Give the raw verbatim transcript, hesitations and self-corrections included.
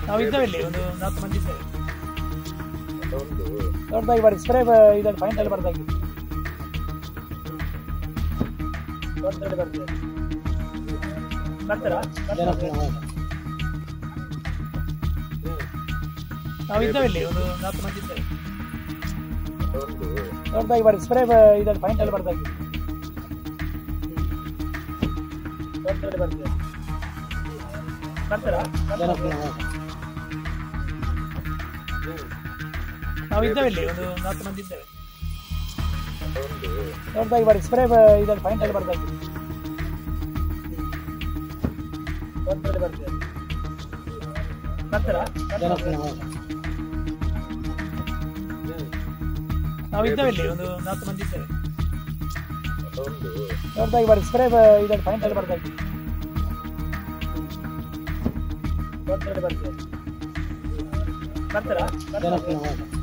ನಾವು ಇದ್ದೇವೆ ಇಲ್ಲಿ ಒಂದು ನಾಲ್ಕು ಮಂದಿ ಇದ್ದೇವೆ. ದೊಡ್ಡದಾಗಿ ಬರ್ತದೆ ಸ್ಪ್ರೇ ಇದರಲ್ಲಿ ಪಾಯಿಂಟ್ ಅಲ್ಲಿ ಬರ್ದಾಗಿ ದೊಡ್ಡದಾಗಿ ಬರ್ತದೆ. ಬರ್ತಾರಾ? ನಾವು ಇದ್ದೇವೆ ಇಲ್ಲಿ ಒಂದು ನಾಲ್ಕು ಮಂದಿ ಇದ್ದೇವೆ. ದೊಡ್ಡದಾಗಿ ಬರ್ತದೆ ಸ್ಪ್ರೇ ಇದರಲ್ಲಿ ಪಾಯಿಂಟ್ ಅಲ್ಲಿ ಬರ್ದಾಗಿ ದೊಡ್ಡದಾಗಿ ಬರ್ತದೆ. ಬರ್ತಾರಾ? ನಾವು ಇದ್ದೇವೆ ಇಲ್ಲಿ ಒಂದು ನಾಲ್ಕು ಮಂದಿ ಇದ್ದೇವೆ. ದೊಡ್ಡದಾಗಿ ಬರ್ತದೆ ಸ್ಪ್ರೇ ಇದರಲ್ಲಿ ಪಾಯಿಂಟ್ ಅಲ್ಲಿ ಬರ್ದಾಗಿ ದೊಡ್ಡದಾಗಿ ಬರ್ತದೆ. ಬರ್ತಾರಾ? ನಾವು ಇದ್ದೇವೆ ಇಲ್ಲಿ ಒಂದು ನಾಲ್ಕು ಮಂದಿ ಇದ್ದೇವೆ. ದೊಡ್ಡದಾಗಿ ಬರ್ತದೆ ಸ್ಪ್ರೇ ಇದರಲ್ಲಿ ಪಾಯಿಂಟ್ ಅಲ್ಲಿ ಬರ್ದಾಗಿ ದೊಡ್ಡದಾಗಿ ಬರ್ತದೆ. ಬರ್ತಾರಾ?